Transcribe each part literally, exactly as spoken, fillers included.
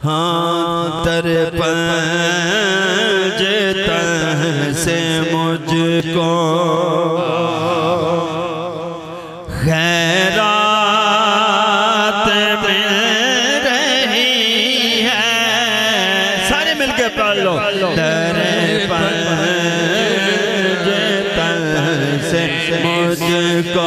हाँ तर पंजतन से मुझको खैरात मिल रही है। सारे मिलके पढ़ लो। तर पंजतन से मुझको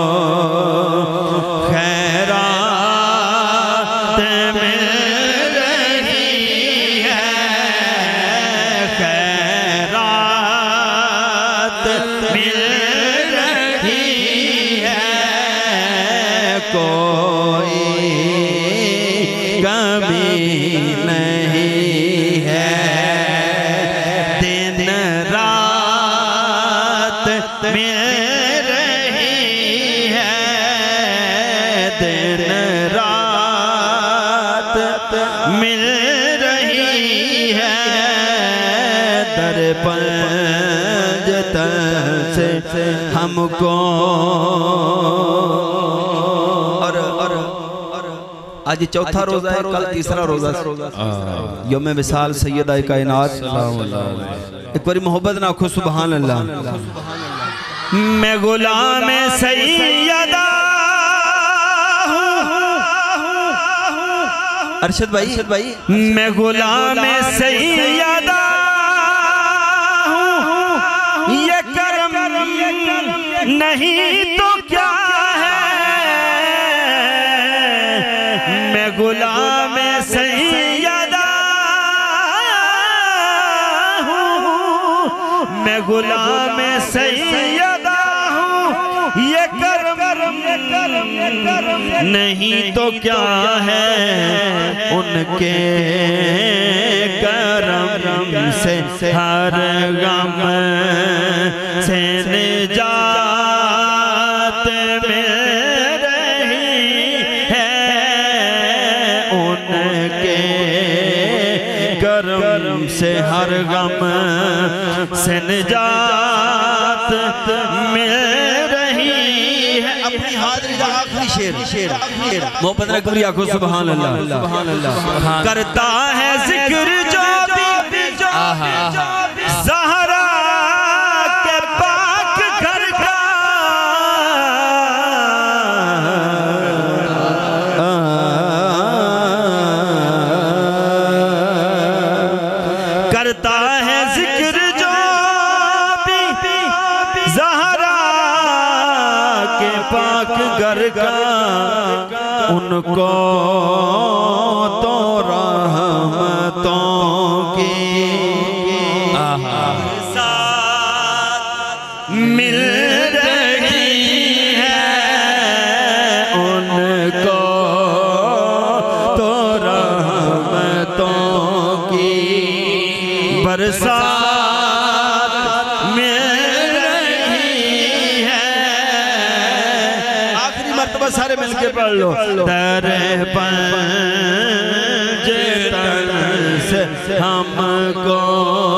हमको। और आज चौथा रोजा है, कल तीसरा रोजा। यौम विसाल सैयदा कायनात। एक बारी मोहब्बत ना आखो सुभान अल्लाह। मैं गुलाम सैयदा अरशद भाई, अरशद भाई मैं गुलाम सैयदा ये करम नहीं तो क्या है। मैं गुलाम सैयदा हूँ, मैं गुलाम सैयदा हूँ ये करम नहीं तो क्या है। उनके करम से हर गम से निजात मिल रही है। उनके करम से हर गम से निजात मिल रही है। अपनी हाज़िरी का आखिरी शेर शेर मोहब्बत ने कबूल आखो सुभान अल्लाह। सुभान अल्लाह। करता है जिक्र जो भी ज़हरा के पाक घर का। करता है जिक्र जो भी ज़हरा के पाक घर का। उनको तो रहमतों की मिल रही है। उनको तो रहमतों की बरसात मिल रही है। आखिरी मर्तबा सारे मिलके पढ़ लो। तर पंजतन से हमको